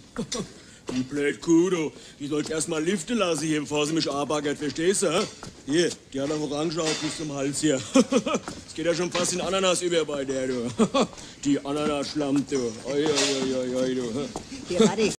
Die blöd Kuh, du. Die sollte erst mal liften lassen hier, bevor sie mich anbaggert, verstehst du? Hä? Hier, die hat auch Orange auf bis zum Hals hier. Es geht ja schon fast in Ananas über bei der, du. Die Ananas-Schlampe, du. Oi, oi, oi, oi, du. Hier, warte.